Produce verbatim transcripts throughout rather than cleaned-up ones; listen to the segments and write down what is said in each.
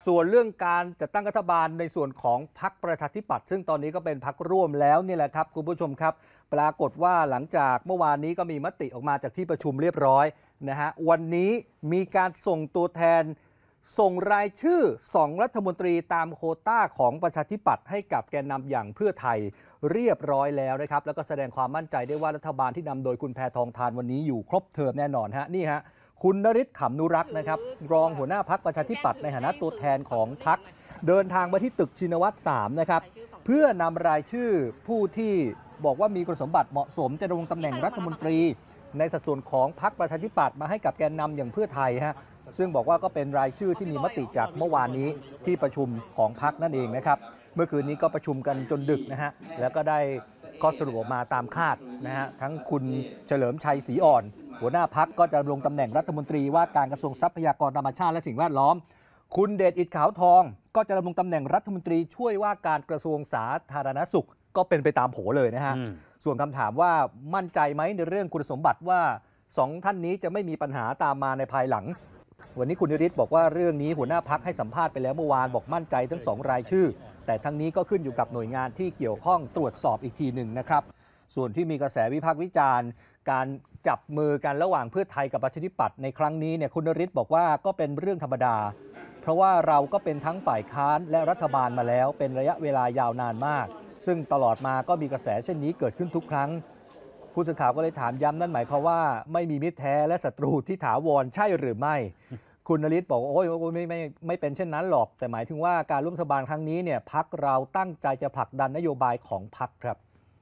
ส่วนเรื่องการจัดตั้งรัฐบาลในส่วนของพรรคประชาธิปัตย์ซึ่งตอนนี้ก็เป็นพรรคร่วมแล้วนี่แหละครับคุณผู้ชมครับปรากฏว่าหลังจากเมื่อวานนี้ก็มีมติออกมาจากที่ประชุมเรียบร้อยนะฮะวันนี้มีการส่งตัวแทนส่งรายชื่อสองรัฐมนตรีตามโควต้าของประชาธิปัตย์ให้กับแกนนำอย่างเพื่อไทยเรียบร้อยแล้วนะครับแล้วก็แสดงความมั่นใจได้ว่ารัฐบาลที่นำโดยคุณแพทองธารวันนี้อยู่ครบเทอมแน่นอนฮะนี่ฮะคุณนฤทธิ์ ขำนุรักษ์นะครับรองหัวหน้าพรรคประชาธิปัตย์ในฐานะตัวแทนของพรรคเดินทางมาที่ตึกชินวัตรสามนะครับเพื่อนำรายชื่อผู้ที่บอกว่ามีคุณสมบัติเหมาะสมจะดำรงตำแหน่งรัฐมนตรีในสัดส่วนของพรรคประชาธิปัตย์มาให้กับแกนนำอย่างเพื่อไทยฮะซึ่งบอกว่าก็เป็นรายชื่อที่มีมติจากเมื่อวานนี้ที่ประชุมของพรรคนั่นเองนะครับเมื่อคืนนี้ก็ประชุมกันจนดึกนะฮะแล้วก็ได้ข้อสรุปออกมาตามคาดนะฮะทั้งคุณเฉลิมชัยศรีอ่อนหัวหน้าพรรคก็จะดำรงตำแหน่งรัฐมนตรีว่าการกระทรวงทรัพยากรธรรมชาติและสิ่งแวดล้อมคุณเดชอิฐขาวทองก็จะดำรงตำแหน่งรัฐมนตรีช่วยว่าการกระทรวงสาธารณสุขก็เป็นไปตามโผเลยนะฮะส่วนคำถามว่ามั่นใจไหมในเรื่องคุณสมบัติว่าสองท่านนี้จะไม่มีปัญหาตามมาในภายหลังวันนี้คุณนฤทธิ์บอกว่าเรื่องนี้หัวหน้าพรรคให้สัมภาษณ์ไปแล้วเมื่อวานบอกมั่นใจทั้งสองรายชื่อแต่ทั้งนี้ก็ขึ้นอยู่กับหน่วยงานที่เกี่ยวข้องตรวจสอบอีกทีหนึ่งนะครับส่วนที่มีกระแสวิพากษ์วิจารณ์การจับมือกันระหว่างเพื่อไทยกับประชาธิปัตย์ในครั้งนี้เนี่ยคุณนฤทธิ์บอกว่าก็เป็นเรื่องธรรมดาเพราะว่าเราก็เป็นทั้งฝ่ายค้านและรัฐบาลมาแล้วเป็นระยะเวลายาวนานมากซึ่งตลอดมาก็มีกระแสเช่นนี้เกิดขึ้นทุกครั้งผู้สื่อข่าวก็เลยถามย้ำนั่นหมายความว่าไม่มีมิตรแท้และศัตรูที่ถาวรใช่หรือไม่คุณนฤทธิ์บอกโอ้ยไม่ไม่ไม่เป็นเช่นนั้นหรอกแต่หมายถึงว่าการร่วมรัฐบาลครั้งนี้เนี่ยพรรคเราตั้งใจจะผลักดันนโยบายของพรรคครับ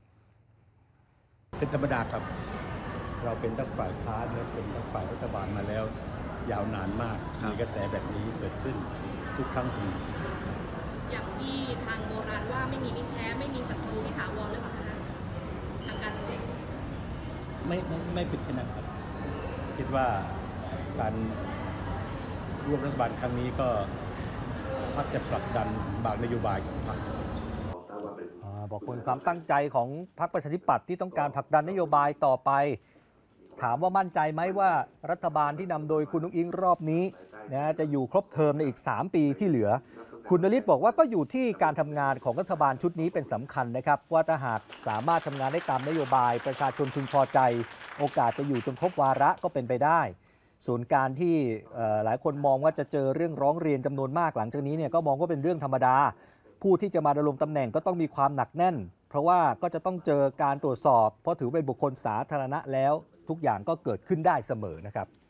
เป็นธรรมดาครับเราเป็นทั้งฝ่ายค้านและเป็นทั้งฝ่ายรัฐบาลมาแล้วยาวนานมากมีกระแสแบบนี้เกิดขึ้นทุกครั้งเสมออย่างที่ทางโบราณว่าไม่มีมิตรแท้ไม่มีศัตรูที่ถาวรหรือเปล่าคะทางการเมืองไม่ไม่ไม่เป็นเช่นนั้นครับคิดว่าการร่วมรัฐบาลครั้งนี้ก็พรรคจะผลักดันบางนโยบายของพรรคบอกเป็นความตั้งใจของพรรคประชาธิปัตย์ที่ต้องการผลักดันนโยบายต่อไปถามว่ามั่นใจไหมว่ารัฐบาลที่นำโดยคุณนุ๊กอิงรอบนี้นะจะอยู่ครบเทอมในอีกสามปีที่เหลือคุณนฤทธิ์บอกว่าก็อยู่ที่การทำงานของรัฐบาลชุดนี้เป็นสำคัญนะครับว่าถ้าหากสามารถทำงานได้ตามนโยบายประชาชนพึงพอใจโอกาสจะอยู่จนครบวาระก็เป็นไปได้ส่วนการที่หลายคนมองว่าจะเจอเรื่องร้องเรียนจำนวนมากหลังจากนี้เนี่ยก็มองว่าเป็นเรื่องธรรมดาผู้ที่จะมาดำรงตำแหน่งก็ต้องมีความหนักแน่นเพราะว่าก็จะต้องเจอการตรวจสอบเพราะถือเป็นบุคคลสาธารณะแล้วทุกอย่างก็เกิดขึ้นได้เสมอนะครับ